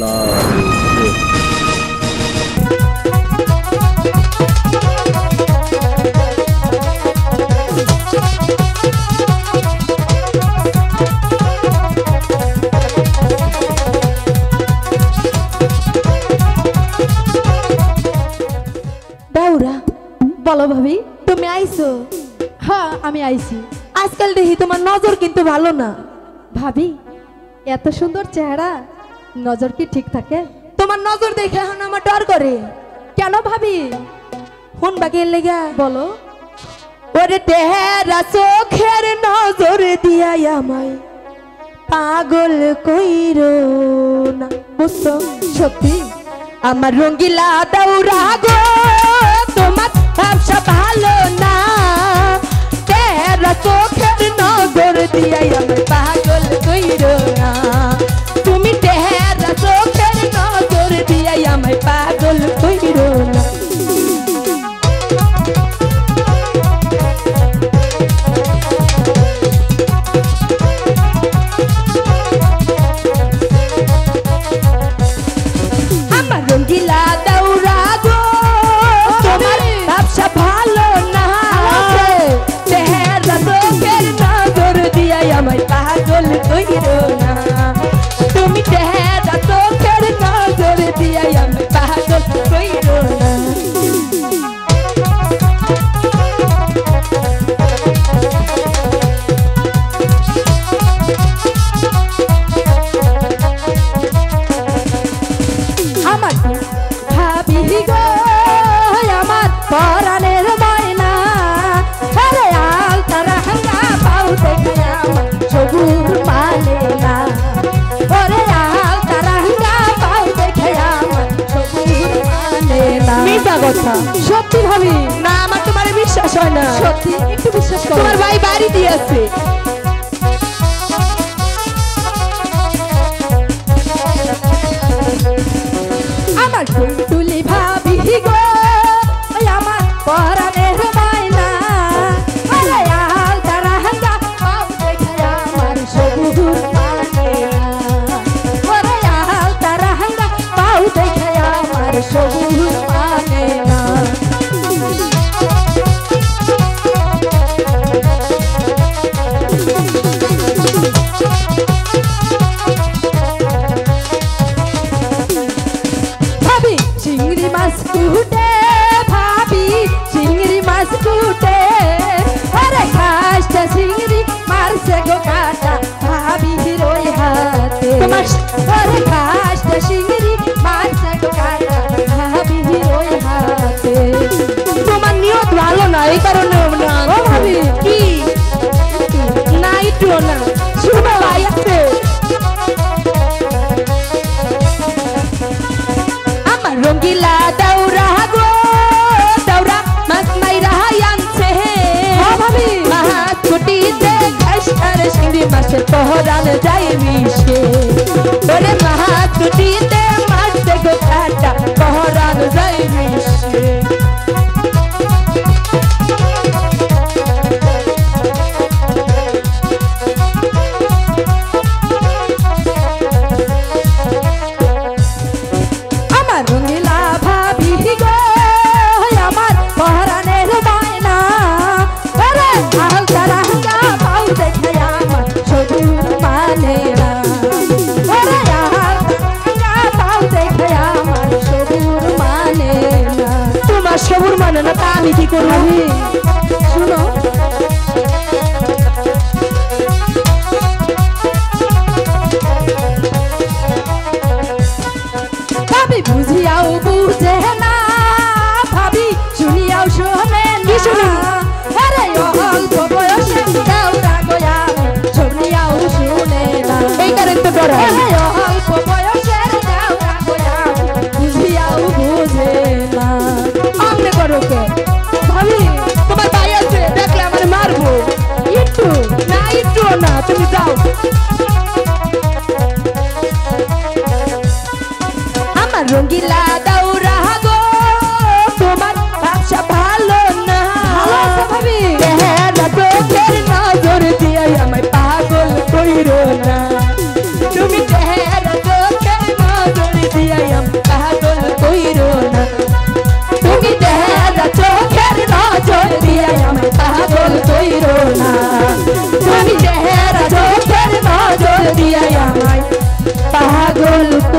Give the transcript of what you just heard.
লাগে। দাউরা বলো ভাবি তুমি আইছো? হ্যাঁ আমি আইছি। আজকাল দেখি তোমার নজর কিন্তু ভালো না। ভাবি এত সুন্দর চেহারা, নজর কি ঠিক থাকে? তোমার নজর দেখে এখন আমার ডর করে। কেন ভাবি? ফোন বাকি লেগা বলো। ওরে তেরা চোখের নজর দিয়া আমায় পাগল কইরো না। বুঝছো? সত্যি আমার রঙ্গিলা দাউরা গো তোমার ব্যবসা ভালো না। তেরা চোখের নজর দিয়া আমায় পাগল কইরো না। তুমি তেরা চোখের নজর দিয়া আমায় পাগল কইরো না। আমার রঙ্গিলা দাউরা গো তোমার ব্যবসা ভালো না। তেরা চোখের নজর দিয়া আমায় পাগল কইরো না। তুমি তেরা চোখের নজর দিয়া আমায় পাগল কইরো না। আমার ভাবি গো আমার পরাণের ময়না। আরে আলতা রাঙ্গা পাউ দেখে আমার সবুর মানে না। ওরে আলতা রাঙ্গা পাউ দেখে আমার সবুর মানে না। মিথ্যা কথা। সত্যি ভাবি? না আমার তোমার বিশ্বাস হয় না। সত্যি একটু বিশ্বাস করো। তোমার ভাই বাড়ি দিয়েছে। আমার টুলটুলি ভাবি গো আমার পরাণের ময়না। আরে আলতা রাঙ্গা পাউ দেখে আমার সবুর মানে না। ওরে আলতা রাঙ্গা পাউ দেখে আমার সবুর মানে না। ভাবি চিংড়ি মাছ কুটে, ভাবি চিংড়ি মাছ কুটে। আরে খাসটা চিংড়ি মারছে গো কাটা ভাবি রই হাতে। আরে খাসটা চিংড়ি মারছে গো কাটা ভাবি রই হাতে। তোমার নিয়ত ভালো না এই কারণে না। ও ভাবি কি না একটু না শুনো ভাই আছে। আমার রঙ্গিলা দাউরা গো দাউরা মাছ মাইরা আনছে। ভাবি মাছ কুটিতে খাসার চিংড়ি মাছের পহরান যায় মিশে। ওরে মাছ কুটিতে মাছ গো কাটা পহরান যায় মিশে। আমার রঙ্গিলা ভাবি গো আমার পহরানের ময়না। আরে আলতা রাঙ্গা পাউ দেখে আমার সবুর মানে না। আরে আলতা রাঙ্গা পাউ দেখে আমার সবুর মানে না। তোমার সবুর মানে না তা আমি কি করব? শুনো ভাবি বুঝিয়াও বুঝে না, ভাবি শুনিয়াও শোনে না। আরে অল্প বয়সে দাউরা গয়া শুনিয়াও শুনে না। এই কারণে তো ডর। আরে অল্প বয়সের দাউরা গয়া বুঝিয়াও বুঝে না। আমনে করো কে ভাবি? তোমার ভাই আছে দেখলে আমার মারবো। একটু না একটু না তুমি যাও। আমার রঙ্গিলা দাউরা গো তোমার ব্যবসা ভালো না। ভাবি তেরা চোখের নজর দিয়ে আমায় পাগল কইরো না। তুমি তেরা চোখের নজর দিয়া আমায় পাগল